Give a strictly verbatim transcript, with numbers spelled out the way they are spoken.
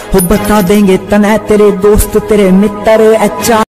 हो बता देंगे तने तेरे दोस्त तेरे मित्र। अच्छा